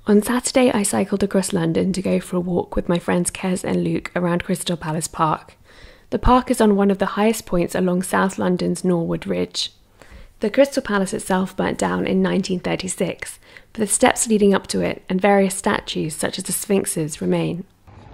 On Saturday, I cycled across London to go for a walk with my friends Kez and Luke around Crystal Palace Park. The park is on one of the highest points along South London's Norwood Ridge. The Crystal Palace itself burnt down in 1936, but the steps leading up to it and various statues such as the Sphinxes remain.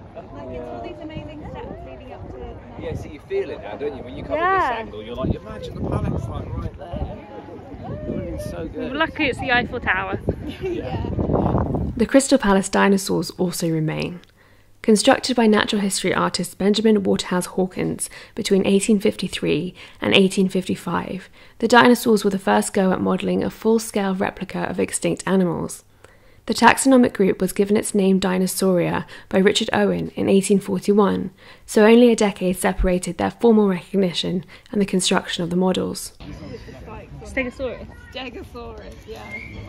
Yeah, so you feel it now, don't you? When you come at this angle, you're like, imagine the palace like right there. It's so good. Luckily it's the Eiffel Tower. Yeah. The Crystal Palace dinosaurs also remain. Constructed by natural history artist Benjamin Waterhouse Hawkins between 1853 and 1855, the dinosaurs were the first go at modelling a full-scale replica of extinct animals. The taxonomic group was given its name Dinosauria by Richard Owen in 1841, so only a decade separated their formal recognition and the construction of the models. Stegosaurus. Stegosaurus, yeah.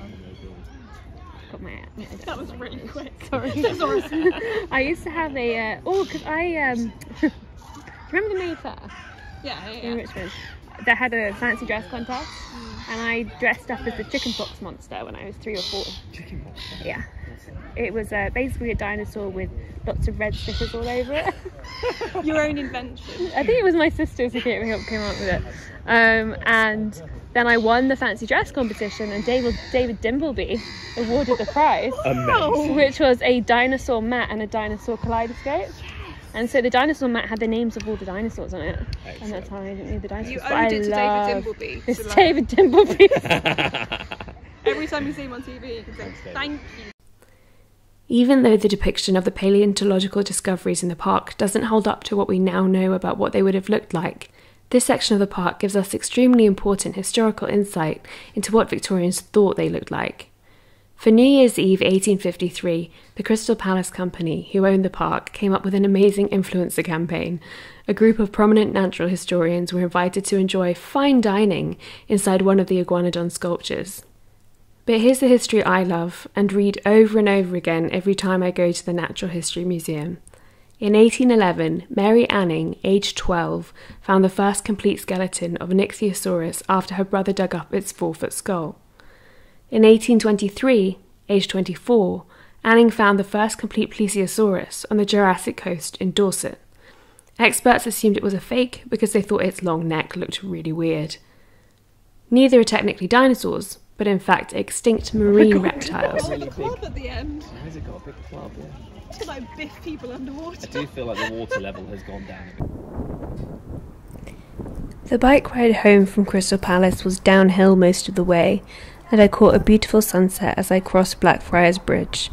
Got my That was really quick. Sorry. I used to have a because I remember the Mayfair in Richmond. They had a fancy dress contest, and I dressed up as the chickenpox monster when I was 3 or 4. Chickenpox? Yeah. It was basically a dinosaur with lots of red stickers all over it. Your own invention. I think it was my sisters who came up with it. And then I won the fancy dress competition, and David Dimbleby awarded the prize. Amazing. Which was a dinosaur mat and a dinosaur kaleidoscope. And so the dinosaur mat had the names of all the dinosaurs on it. Excellent. And that's how I didn't need the dinosaurs. You but owed I it to love David Dimbleby. It's so like, David Dimbleby. every time you see him on TV, you can say, thank you. Even though the depiction of the paleontological discoveries in the park doesn't hold up to what we now know about what they would have looked like, this section of the park gives us extremely important historical insight into what Victorians thought they looked like. For New Year's Eve 1853, the Crystal Palace Company, who owned the park, came up with an amazing influencer campaign. A group of prominent natural historians were invited to enjoy fine dining inside one of the iguanodon sculptures. But here's the history I love and read over and over again every time I go to the Natural History Museum. In 1811, Mary Anning, aged 12, found the first complete skeleton of an ichthyosaurus after her brother dug up its 4-foot skull. In 1823, aged 24, Anning found the first complete plesiosaurus on the Jurassic coast in Dorset. Experts assumed it was a fake because they thought its long neck looked really weird. Neither are technically dinosaurs, but in fact extinct marine reptiles. The club at the end. Has it got a big club? Yeah. To like biff people underwater. I do feel like the water level has gone down a bit. The bike ride home from Crystal Palace was downhill most of the way, and I caught a beautiful sunset as I crossed Blackfriars Bridge.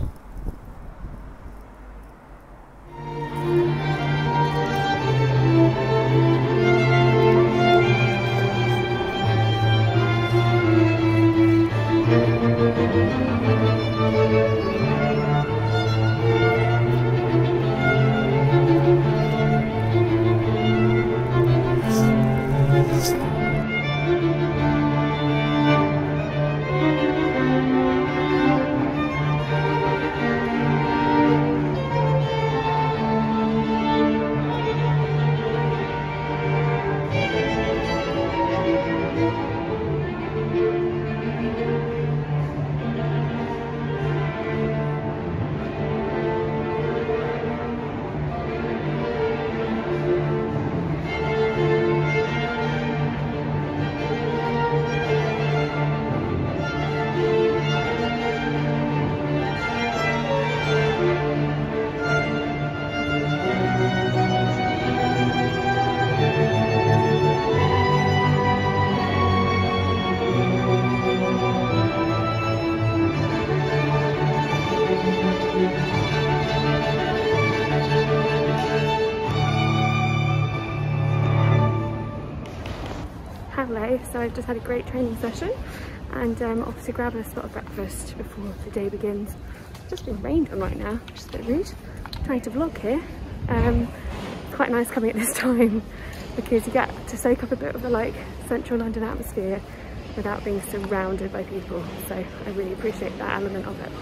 Hello, so I've just had a great training session and off to grab a spot of breakfast before the day begins. It's just been rained on right now, which is a bit rude. I'm trying to vlog here. It's quite nice coming at this time because you get to soak up a bit of the like central London atmosphere without being surrounded by people, so I really appreciate that element of it.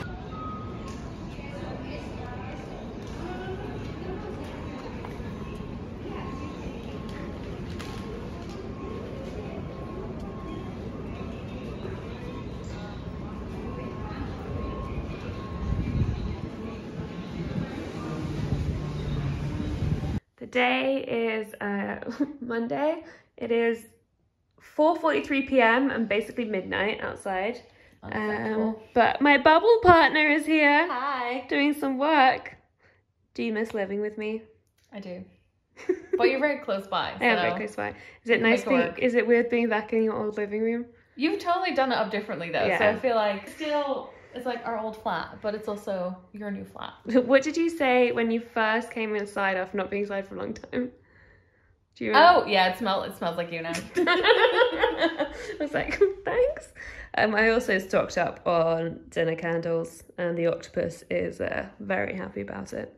Today is Monday. It is 4:43 p.m. and basically midnight outside. But my bubble partner is here. Hi. Doing some work. Do you miss living with me? I do. But you're very close by. I am very close by. Is it nice being, is it weird being back in your old living room? You've totally done it up differently though. Yeah. So I feel like still it's like our old flat, but it's also your new flat. What did you say when you first came inside after not being inside for a long time? Do you remember? Oh yeah, it smells like you now. I was like, thanks. I also stocked up on dinner candles and the octopus is very happy about it.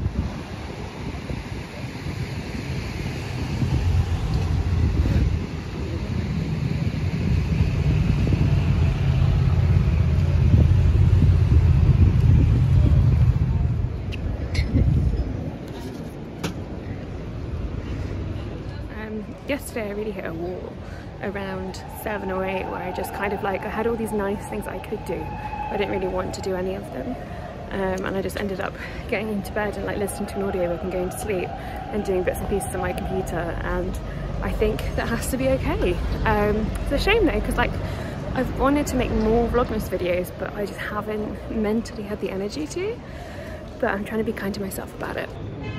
Yesterday I really hit a wall around 7 or 8 where I just kind of like, I had all these nice things I could do, but I didn't really want to do any of them. And I just ended up getting into bed and like listening to an audiobook and going to sleep and doing bits and pieces on my computer, and I think that has to be okay. It's a shame though, because like I've wanted to make more vlogmas videos, but I just haven't mentally had the energy to, but I'm trying to be kind to myself about it.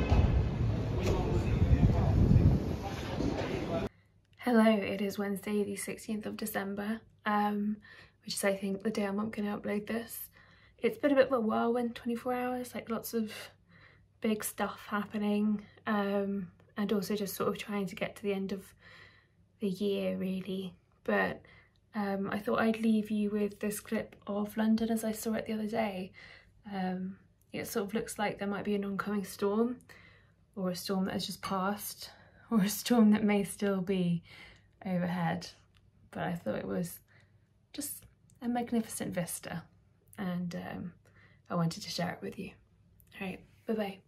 Hello, it is Wednesday the 16th of December, which is I think the day I'm going to upload this. It's been a bit of a whirlwind 24 hours, like lots of big stuff happening, and also just sort of trying to get to the end of the year really. But I thought I'd leave you with this clip of London as I saw it the other day. It sort of looks like there might be an oncoming storm, or a storm that has just passed, or a storm that may still be overhead, but I thought it was just a magnificent vista, and I wanted to share it with you. All right, bye-bye.